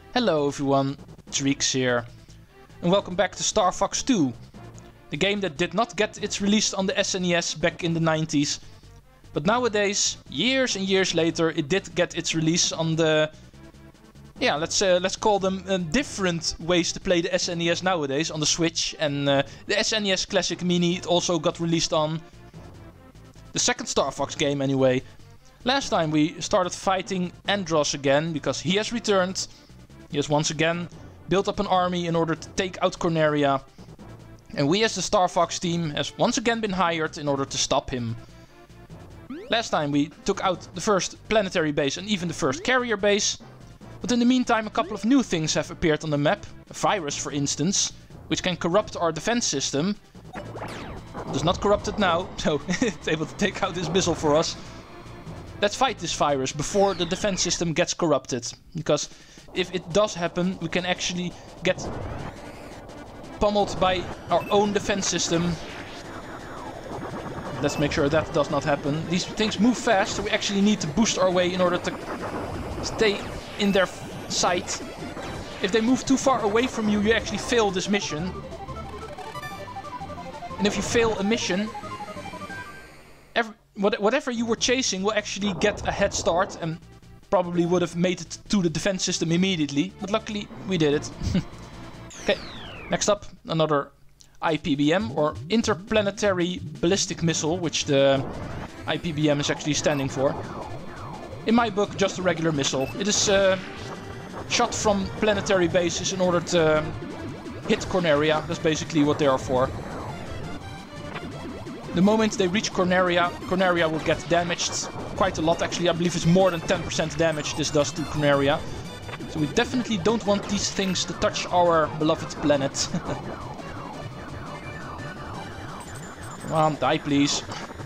Hello everyone, Treecks here, and welcome back to Star Fox 2. The game that did not get its release on the SNES back in the 90s. But nowadays, years and years later, it did get its release on the... Yeah, let's call them different ways to play the SNES nowadays, on the Switch. And the SNES Classic Mini, it also got released on the second Star Fox game anyway. Last time we started fighting Andros again, because he has returned. He has once again built up an army in order to take out Corneria. And we as the Star Fox team has once again been hired in order to stop him. Last time we took out the first planetary base and even the first carrier base. But in the meantime a couple of new things have appeared on the map. A virus, for instance, which can corrupt our defense system. It does not corrupt it now, so it's able to take out this missile for us. Let's fight this virus before the defense system gets corrupted. Because if it does happen, we can actually get pummeled by our own defense system. Let's make sure that does not happen. These things move fast, so we actually need to boost our way in order to stay in their sight. If they move too far away from you, you actually fail this mission. And if you fail a mission, whatever you were chasing will actually get a head start and probably would have made it to the defense system immediately. But luckily, we did it. Okay, next up, another IPBM, or Interplanetary Ballistic Missile, which the IPBM is actually standing for. In my book, just a regular missile. It is shot from planetary bases in order to hit Corneria. That's basically what they are for. The moment they reach Corneria, Corneria will get damaged quite a lot. Actually, I believe it's more than 10% damage this does to Corneria. So we definitely don't want these things to touch our beloved planet. Come on, die please.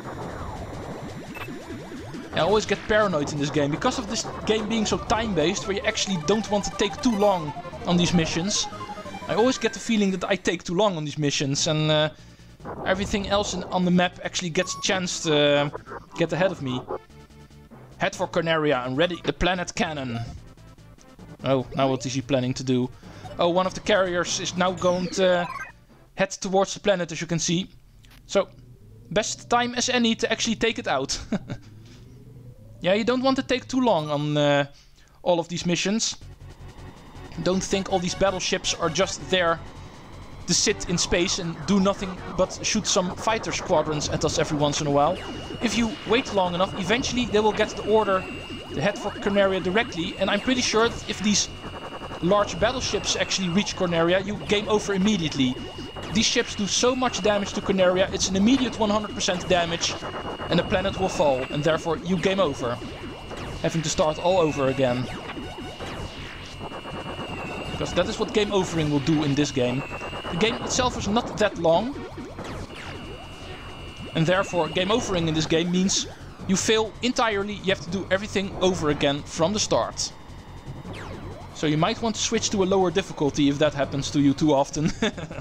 I always get paranoid in this game because of this game being so time-based, where you actually don't want to take too long on these missions. I always get the feeling that I take too long on these missions, and everything else on the map actually gets a chance to get ahead of me. Head for Corneria and ready the planet cannon. Oh, now what is he planning to do? Oh, one of the carriers is now going to head towards the planet, as you can see. So, best time as any to actually take it out. Yeah, you don't want to take too long on all of these missions. Don't think all these battleships are just there to sit in space and do nothing but shoot some fighter squadrons at us every once in a while. If you wait long enough, eventually they will get the order to head for Corneria directly. And I'm pretty sure that if these large battleships actually reach Corneria, you game over immediately. These ships do so much damage to Corneria, it's an immediate 100% damage, and the planet will fall, and therefore you game over. Having to start all over again. Because that is what game overing will do in this game. The game itself is not that long, and therefore game overing in this game means you fail entirely, you have to do everything over again from the start. So you might want to switch to a lower difficulty if that happens to you too often.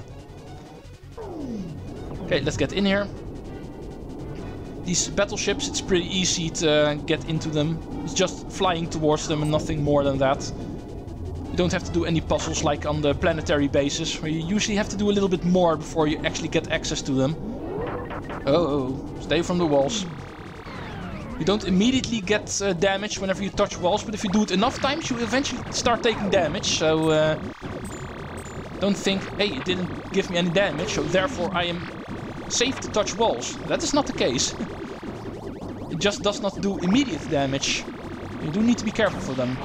Okay, let's get in here. These battleships, it's pretty easy to get into them. It's just flying towards them and nothing more than that. You don't have to do any puzzles like on the planetary bases, where you usually have to do a little bit more before you actually get access to them. Oh, stay from the walls. You don't immediately get damage whenever you touch walls, but if you do it enough times, you eventually start taking damage. So don't think, hey, it didn't give me any damage, so therefore I am safe to touch walls. That is not the case. It just does not do immediate damage. You do need to be careful for them.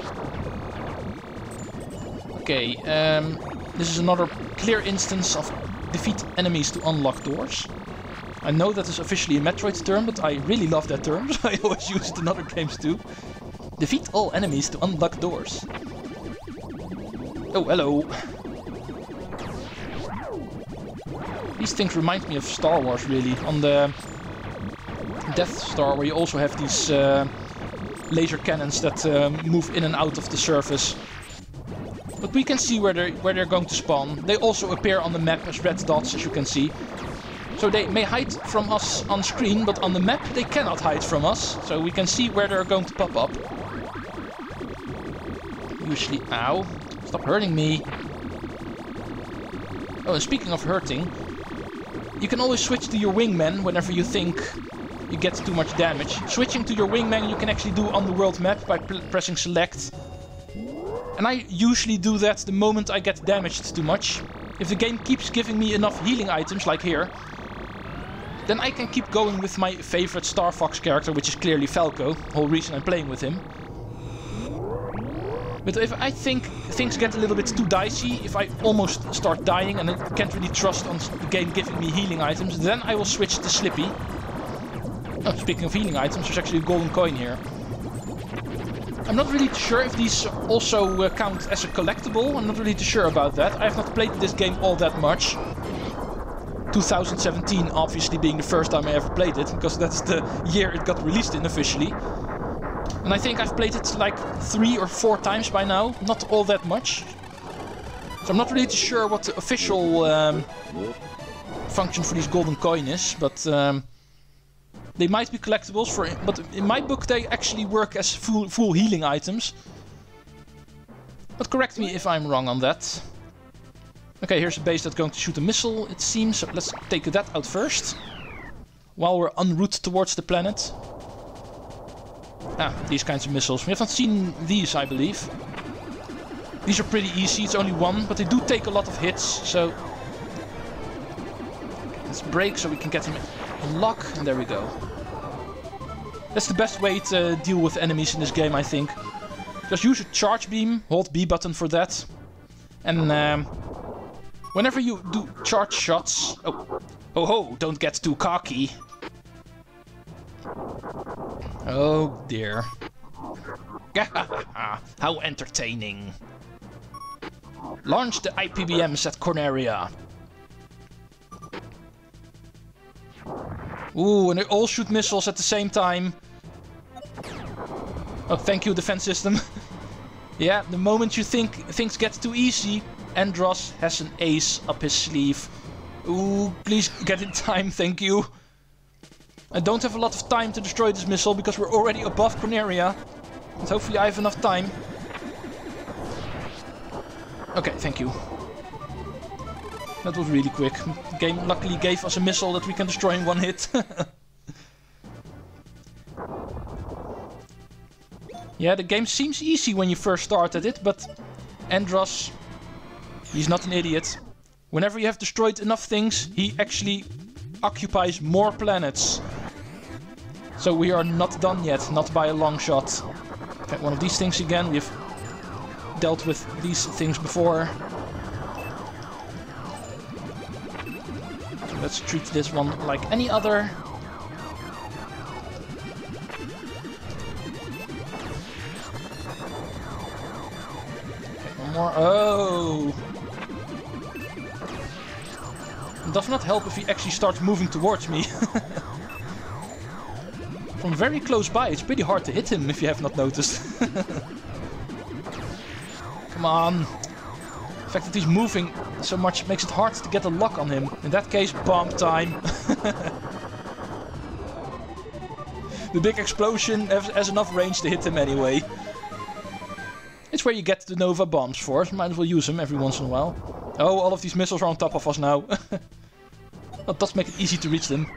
Okay, this is another clear instance of defeat enemies to unlock doors. I know that is officially a Metroid term, but I really love that term, so I always use it in other games too. Defeat all enemies to unlock doors. Oh, hello. These things remind me of Star Wars, really. On the Death Star, where you also have these laser cannons that move in and out of the surface. But we can see where they're going to spawn. They also appear on the map as red dots, as you can see. So they may hide from us on screen, but on the map they cannot hide from us. So we can see where they're going to pop up. Usually, ow, Stop hurting me. Oh, and speaking of hurting, you can always switch to your wingman whenever you think you get too much damage. Switching to your wingman you can actually do on the world map by pressing select. And I usually do that the moment I get damaged too much. If the game keeps giving me enough healing items, like here, then I can keep going with my favorite Star Fox character, which is clearly Falco, the whole reason I'm playing with him. But if I think things get a little bit too dicey, if I almost start dying and I can't really trust on the game giving me healing items, then I will switch to Slippy. Oh, speaking of healing items, there's actually a golden coin here. I'm not really sure if these also count as a collectible. I'm not really too sure about that. I have not played this game all that much. 2017 obviously being the first time I ever played it, because that's the year it got released in officially. And I think I've played it like 3 or 4 times by now, not all that much. So I'm not really too sure what the official function for these golden coin is, but they might be collectibles, but in my book they actually work as full healing items. But correct me if I'm wrong on that. Okay, here's a base that's going to shoot a missile, it seems. So let's take that out first, while we're en route towards the planet. Ah, these kinds of missiles. We have not seen these, I believe. These are pretty easy, it's only one, but they do take a lot of hits, so... Let's brake so we can get them in lock, and there we go. That's the best way to deal with enemies in this game, I think. Just use a charge beam, hold B button for that. And whenever you do charge shots... Oh ho, don't get too cocky. Oh dear. How entertaining. Launch the IPBMs at Corneria. Ooh, and they all shoot missiles at the same time. Oh, thank you, defense system. Yeah, the moment you think things get too easy, Andros has an ace up his sleeve. Ooh, please get in time, thank you. I don't have a lot of time to destroy this missile because we're already above Corneria. And hopefully I have enough time. Okay, thank you. That was really quick. The game luckily gave us a missile that we can destroy in one hit. Yeah, the game seems easy when you first start at it, but Andros, he's not an idiot. Whenever you have destroyed enough things, he actually occupies more planets. So we are not done yet, not by a long shot. Okay, one of these things again. We've dealt with these things before. So let's treat this one like any other. Okay, one more. Oh! It does not help if he actually starts moving towards me. From very close by, it's pretty hard to hit him if you have not noticed. Come on. The fact that he's moving so much makes it hard to get a lock on him. In that case, bomb time. The big explosion has enough range to hit him anyway. It's where you get the Nova bombs for. Might as well use them every once in a while. Oh, all of these missiles are on top of us now. That does make it easy to reach them.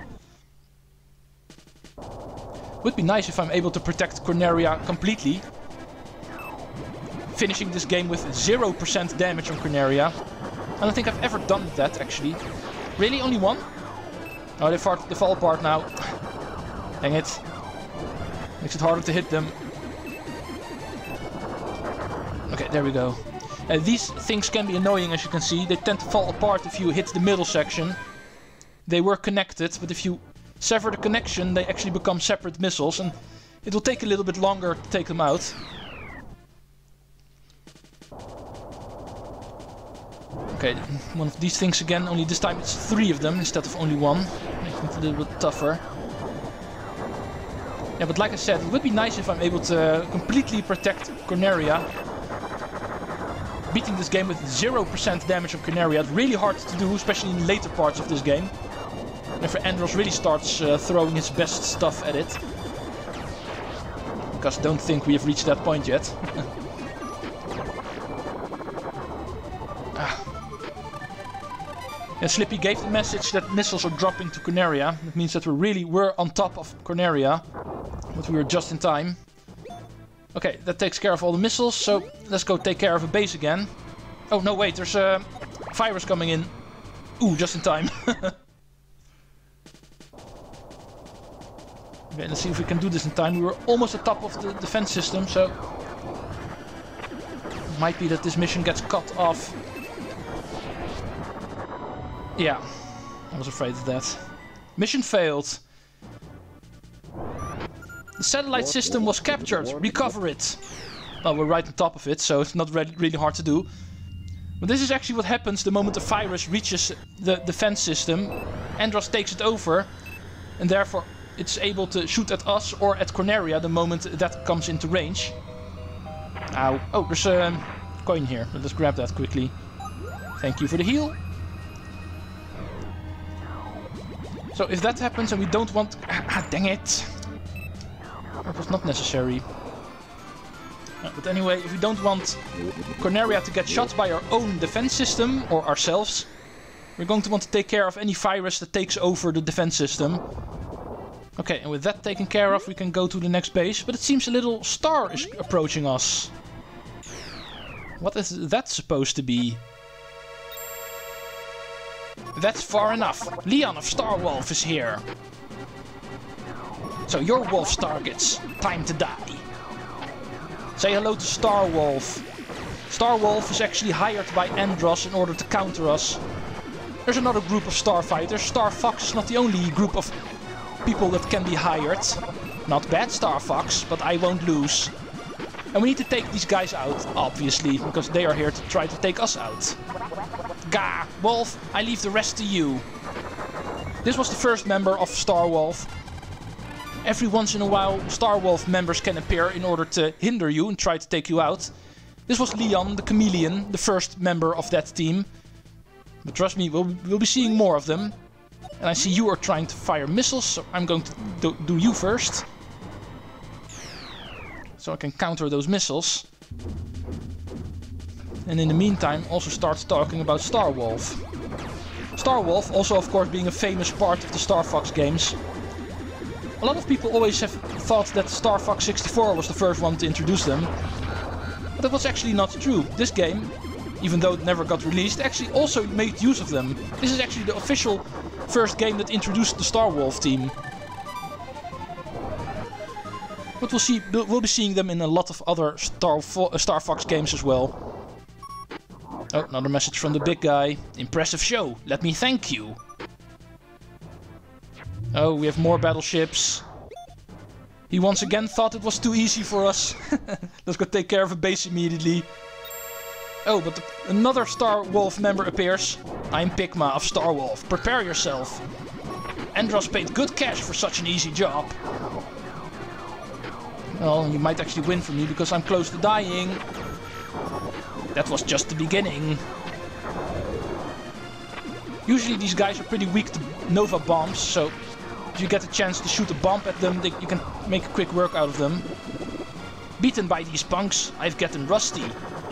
Would be nice if I'm able to protect Corneria completely. Finishing this game with 0% damage on Corneria. I don't think I've ever done that, actually. Really? Only one? Oh, they fall apart now. Dang it. Makes it harder to hit them. Okay, there we go. These things can be annoying, as you can see. They tend to fall apart if you hit the middle section. They were connected, but if you sever the connection, they actually become separate missiles, and it will take a little bit longer to take them out. Okay, one of these things again, only this time it's 3 of them instead of only 1. Making it a little bit tougher. Yeah, but like I said, it would be nice if I'm able to completely protect Corneria. Beating this game with 0% damage on Corneria is really hard to do, especially in later parts of this game. Whenever Andros really starts throwing his best stuff at it. Because I don't think we have reached that point yet. Yeah, Slippy gave the message that missiles are dropping to Corneria. That means that we really were on top of Corneria. But we were just in time. Okay, that takes care of all the missiles. So let's go take care of a base again. Oh, no, wait. There's a virus coming in. Ooh, just in time. Okay, let's see if we can do this in time. We were almost at the top of the defense system, so... It might be that this mission gets cut off. Yeah, I was afraid of that. Mission failed. The satellite system was captured. Recover it. Well, we're right on top of it, so it's not really hard to do. But this is actually what happens the moment the virus reaches the defense system. Andros takes it over, and therefore it's able to shoot at us or at Corneria the moment that comes into range. Ow. Oh, there's a coin here. Let's grab that quickly. Thank you for the heal. So if that happens and we don't want... Ah, dang it! That was not necessary. But anyway, if we don't want Corneria to get shot by our own defense system, or ourselves, we're going to want to take care of any virus that takes over the defense system. Okay, and with that taken care of, we can go to the next base. But it seems a little star is approaching us. What is that supposed to be? That's far enough. Leon of Starwolf is here. So you're Wolf's targets. Time to die. Say hello to Starwolf. Starwolf is actually hired by Andros in order to counter us. There's another group of starfighters. Star Fox is not the only group of people that can be hired. Not bad, Star Fox, but I won't lose. And we need to take these guys out, obviously, because they are here to try to take us out. Gah! Wolf, I leave the rest to you. This was the first member of Starwolf. Every once in a while, Starwolf members can appear in order to hinder you and try to take you out. This was Leon, the chameleon, the first member of that team. But trust me, we'll be seeing more of them. And I see you are trying to fire missiles, so I'm going to do you first. So I can counter those missiles. And in the meantime, also start talking about Starwolf. Starwolf, also of course being a famous part of the Star Fox games. A lot of people always have thought that Star Fox 64 was the first one to introduce them. But that was actually not true. This game, even though it never got released, actually also made use of them. This is actually the official first game that introduced the Starwolf team. But we'll be seeing them in a lot of other Star Fox games as well. Oh, another message from the big guy. Impressive show. Let me thank you. Oh, we have more battleships. He once again thought it was too easy for us. Let's go take care of a base immediately. Oh, but another Starwolf member appears. I'm Pigma of Starwolf. Prepare yourself. Andros paid good cash for such an easy job. Well, you might actually win for me because I'm close to dying. That was just the beginning. Usually these guys are pretty weak to Nova bombs, so if you get a chance to shoot a bomb at them, you can make a quick work out of them. Beaten by these punks, I've gotten rusty.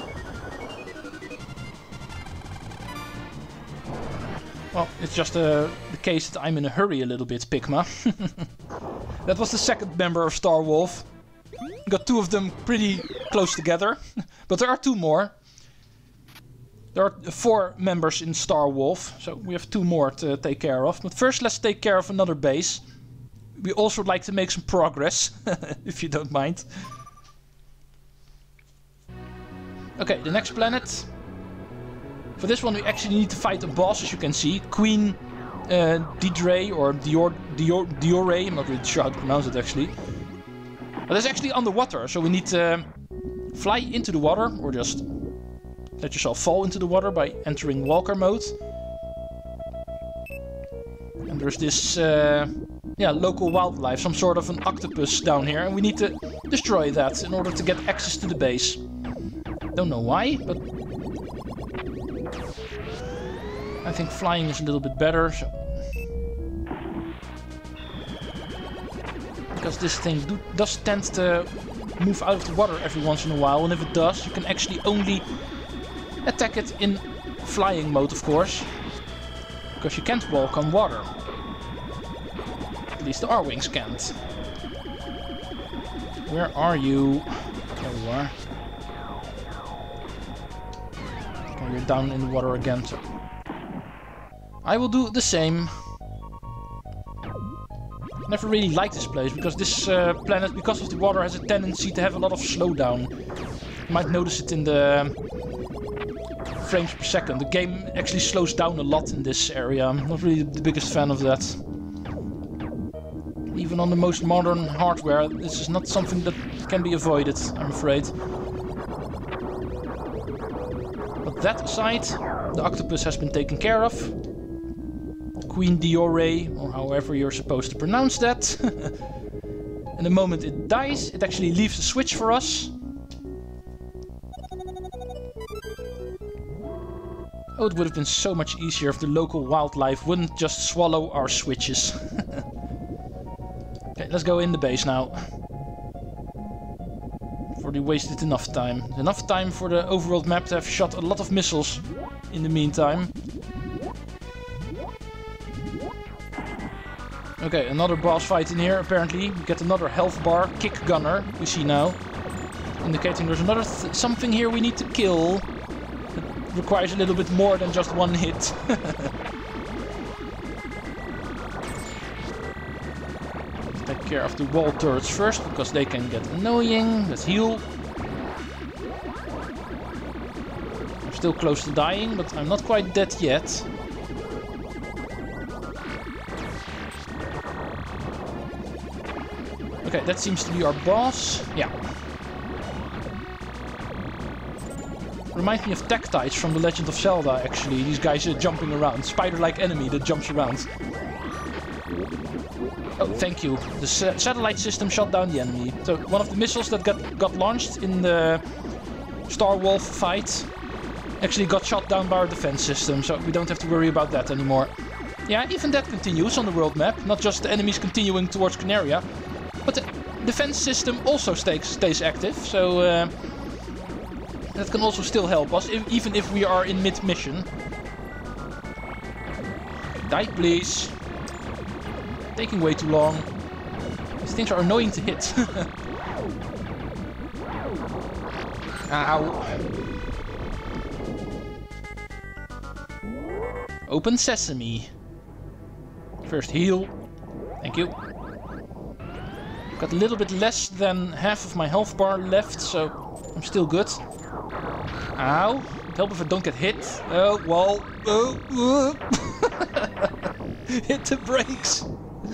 Well, it's just the case that I'm in a hurry a little bit, Pigma. That was the second member of Starwolf. Got two of them pretty close together, but there are two more. There are 4 members in Starwolf, so we have 2 more to take care of. But first let's take care of another base. We also would like to make some progress, if you don't mind. Okay, the next planet. For this one we actually need to fight a boss, as you can see. Queen Didre, or Diore, I'm not really sure how to pronounce it actually. But it's actually underwater, so we need to fly into the water, or just let yourself fall into the water by entering walker mode. And there's this local wildlife, some sort of an octopus down here, and we need to destroy that in order to get access to the base. Don't know why, but I think flying is a little bit better. So because this thing does tend to move out of the water every once in a while, and if it does, you can actually only attack it in flying mode, of course. Because you can't walk on water. At least the R-Wings can't. Where are you? There you are. Okay, you're down in the water again. So I will do the same. Never really liked this place because this planet, because of the water, has a tendency to have a lot of slowdown. You might notice it in the frames per second. The game actually slows down a lot in this area. I'm not really the biggest fan of that. Even on the most modern hardware, this is not something that can be avoided, I'm afraid. But that aside, the octopus has been taken care of. Queen Diore, or however you're supposed to pronounce that. And the moment it dies, it actually leaves a switch for us. Oh, it would have been so much easier if the local wildlife wouldn't just swallow our switches. Okay, let's go in the base now. I've already wasted enough time. Enough time for the overworld map to have shot a lot of missiles in the meantime. Okay, another boss fight in here, apparently. We get another health bar, kick gunner, we see now. Indicating there's another something here we need to kill. It requires a little bit more than just one hit. Take care of the wall turrets first, because they can get annoying. Let's heal. I'm still close to dying, but I'm not quite dead yet. Okay, that seems to be our boss. Yeah. Reminds me of Tactites from The Legend of Zelda, actually. These guys are jumping around. Spider-like enemy that jumps around. Oh, thank you. The satellite system shot down the enemy. So, one of the missiles that got launched in the Star Wolf fight actually got shot down by our defense system, so we don't have to worry about that anymore. Yeah, even that continues on the world map. Not just the enemies continuing towards Corneria. But the defense system also stays active, so that can also still help us, even if we are in mid-mission. Die, please. Taking way too long. These things are annoying to hit. Ow. Open sesame. First heal. Thank you. Got a little bit less than half of my health bar left, so I'm still good. Ow. It'd help if I don't get hit. Oh, wall. Oh, hit the brakes.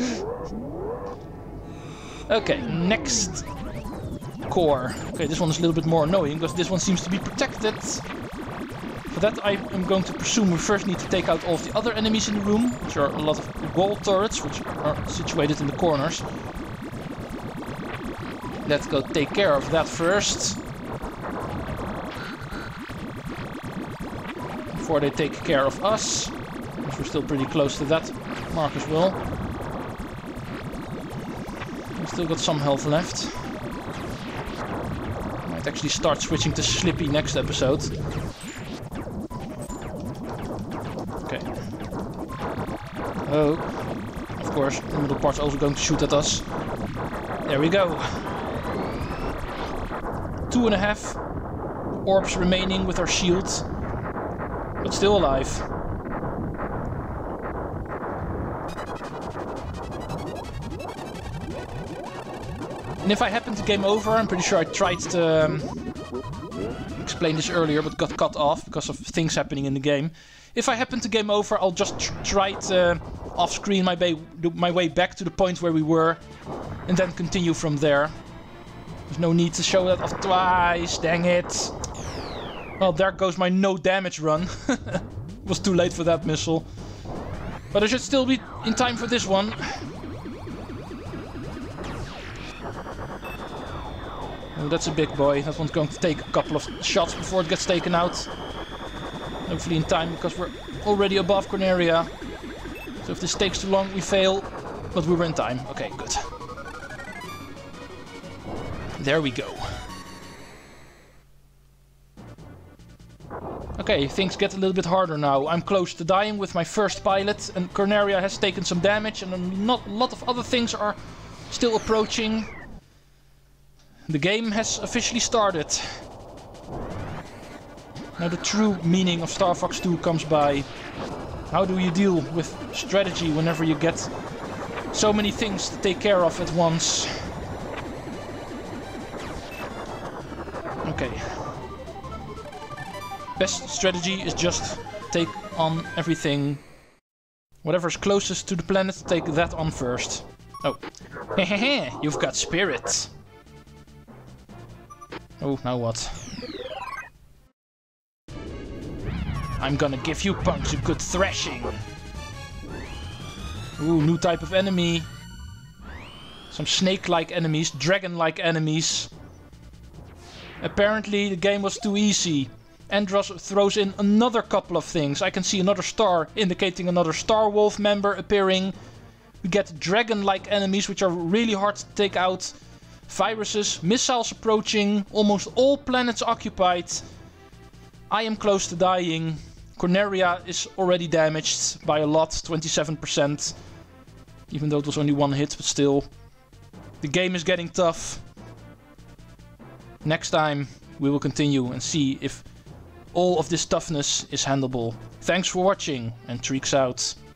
Okay, next core. Okay, this one is a little bit more annoying, because this one seems to be protected. For that, I am going to presume we first need to take out all of the other enemies in the room, which are a lot of wall turrets, which are situated in the corners. Let's go take care of that first. Before they take care of us. Because we're still pretty close to that mark as well. We still got some health left. Might actually start switching to Slippy next episode. Okay. Oh. Of course, the middle part's also going to shoot at us. There we go. 2.5 orbs remaining with our shields, but still alive. And if I happen to game over, I'm pretty sure I tried to explain this earlier, but got cut off because of things happening in the game. If I happen to game over, I'll just try to off-screen my way back to the point where we were, and then continue from there. There's no need to show that off twice, dang it. Well, there goes my no damage run. It was too late for that missile. But I should still be in time for this one. Oh, that's a big boy. That one's going to take a couple of shots before it gets taken out. Hopefully in time, because we're already above Corneria. So if this takes too long, we fail. But we were in time. Okay, good. There we go. Okay, things get a little bit harder now. I'm close to dying with my first pilot, and Corneria has taken some damage, and a lot of other things are still approaching. The game has officially started. Now the true meaning of Star Fox 2 comes by. How do you deal with strategy whenever you get so many things to take care of at once? Okay. Best strategy is just take on everything. Whatever's closest to the planet, take that on first. Oh. Hehehe, you've got spirit. Oh, now what? I'm gonna give you punks a good thrashing. Ooh, new type of enemy. Some snake-like enemies, dragon-like enemies. Apparently the game was too easy. Andros throws in another couple of things. I can see another star indicating another Star Wolf member appearing. We get dragon-like enemies which are really hard to take out. Viruses, missiles approaching, almost all planets occupied. I am close to dying. Corneria is already damaged by a lot, 27%. Even though it was only one hit, but still. The game is getting tough. Next time we will continue and see if all of this toughness is handleable. Thanks for watching, and Treecks out.